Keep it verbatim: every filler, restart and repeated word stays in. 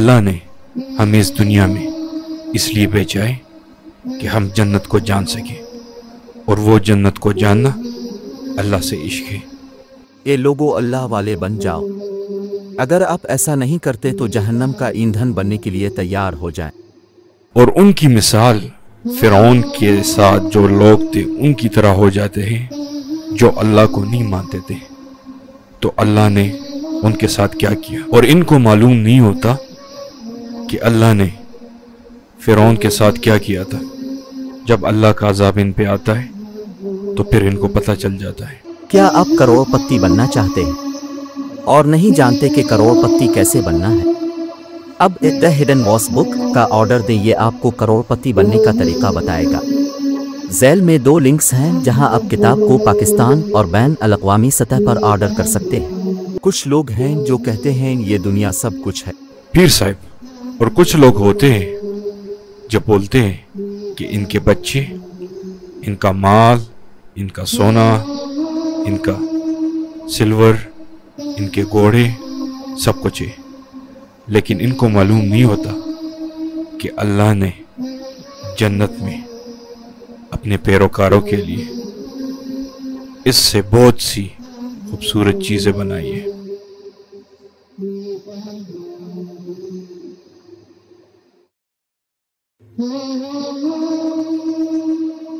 अल्लाह ने हमें इस दुनिया में इसलिए भेजा है कि हम जन्नत को जान सकें, और वो जन्नत को जानना अल्लाह से इश्क है। ये लोगों अल्लाह वाले बन जाओ। अगर आप ऐसा नहीं करते तो जहन्नम का ईंधन बनने के लिए तैयार हो जाएं। और उनकी मिसाल फिरौन के साथ जो लोग थे उनकी तरह हो जाते हैं जो अल्लाह को नहीं मानते थे। तो अल्लाह ने उनके साथ क्या किया, और इनको मालूम नहीं होता कि अल्लाह ने फिरौन के साथ क्या किया था। जब अल्लाह का अज़ाब इन पे आता है तो फिर इनको पता चल जाता है। क्या आप करोड़पति बनना चाहते हैं और नहीं जानते कि करोड़पति कैसे बनना है? अब द हिडन वॉस बुक का ऑर्डर दें, ये आपको करोड़पति बनने का तरीका बताएगा। झैल में दो लिंक्स हैं जहां आप किताब को पाकिस्तान और बैन अल-अक़वामी सतह पर ऑर्डर कर सकते हैं। कुछ लोग हैं जो कहते हैं ये दुनिया सब कुछ है पीर साहब, और कुछ लोग होते हैं जो बोलते हैं कि इनके बच्चे, इनका माल, इनका सोना, इनका सिल्वर, इनके घोड़े सब कुछ है। लेकिन इनको मालूम नहीं होता कि अल्लाह ने जन्नत में अपने पैरोकारों के लिए इससे बहुत सी खूबसूरत चीज़ें बनाई है।